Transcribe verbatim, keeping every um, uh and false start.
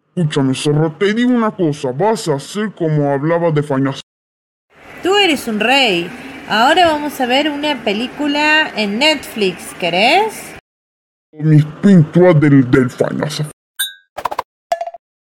Escúchame, zorro, te digo una cosa, vas a hacer como hablaba de Fañas. Tú eres un rey. Ahora vamos a ver una película en Netflix, ¿querés? Mis pinturas del, del Fañas.